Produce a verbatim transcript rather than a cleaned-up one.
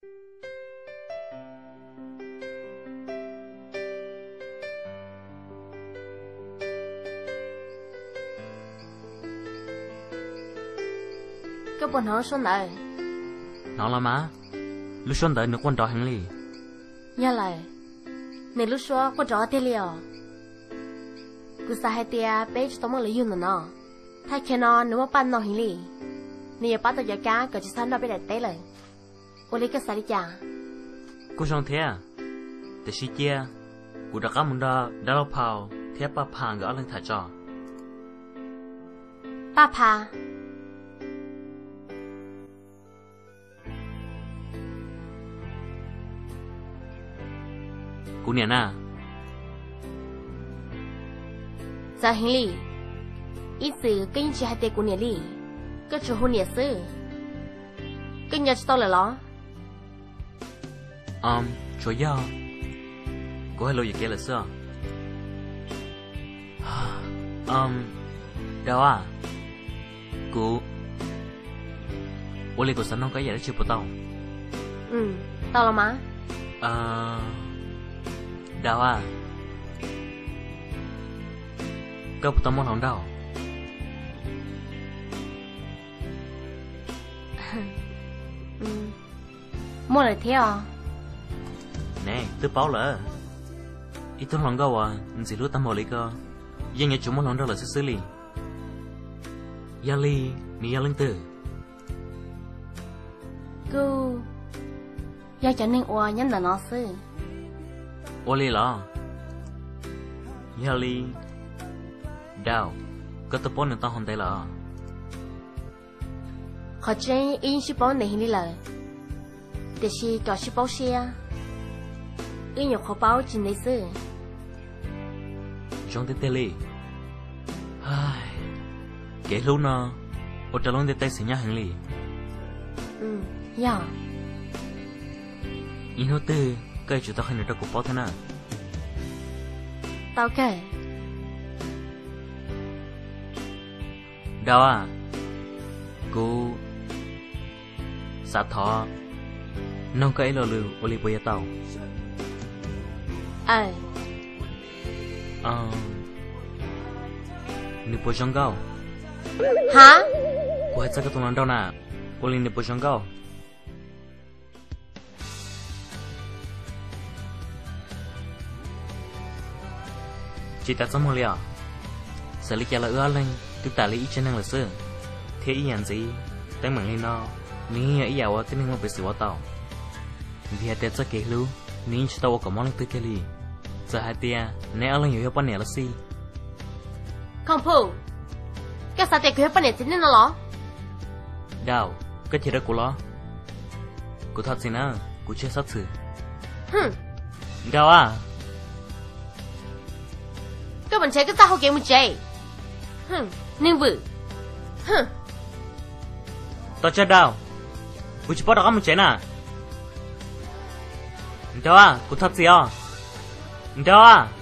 cái bọn nó xuân đời nó là má lúc xuân đời nước quân trò hành lý nhớ lại này lúc xưa có trò tiền liều cứ sa hai tia bé cho tao mà lấy dùng nó thay khi nó nếu mà bán nó hành lý này bắt tao giá cá cỡ chỉ san nó bé đại téเลยô lấy cái sao đi chả cô xong thế à để xí chia cô đã có một đợt đã lâu phao thế ba phang gỡ lên thả trò ba phà cô nè na giờ hành lý ít sự cái những chuyện hay tệ của nhà lý cái chỗ hôn nhà sư cái nhà cho tao là lo um chỗ do cô hay lo gì kia là sao um đâu à cô ô lê cô sẵn không cái gì đó chưa bắt tao ừ tao là má ờ đâu à có tao muốn lòng đâu ừ mua lại thế à nè tôi báo lỡ ít tôi lòng đâu à chỉ lúc tao mua lấy cơ nhưng nhà chúng muốn lòng đâu là xử lý gia ly mi gia linh tử cứ gia cho nên oa nhắn là nó sư ô lê lo gia ly đào có tập bốn nên tao không thấy là họ chơi in ship bao này đi lời để xí cho ship bao xe in nhiều khó bao chỉ này sư trong tết tết li kể lúc nó ô trả lông tết tết sinh nhật hành lý ừ dạ in hốt tư cái chủ tao không được cuộc bao thế nào tao kể đâu à cô sát thọ nông cái lò lư ô li bơi tàu ờ ờ nếp bơi trong gạo hả cô hay sao cái tụi nó đâu nè ô li nếp bơi trong gạo chỉ ta sống một liều xử lý là ưa lên tức ta lấy chân năng là xưa thế ý nhận gì tới mảng lên nó ní ý giàu cái năng bị sửa tàu vì hạt tết cái lu ní chỉ tàu có món lên tới cái gì giờ hai tia nè ở lên nhiều bao nhiêu là gì không phụ cái sao tệ của hết bao nhiêu tiền nó lo đâu cái chuyện đó của nó của thật gì nữa của chưa sát xử hừm đâu à cái bọn trẻ cái sao họ kiếm một chơi hừm nên vừa hừm tao chết đâu của chỉ bắt được một chế nè đâu à của thật gì à đâu à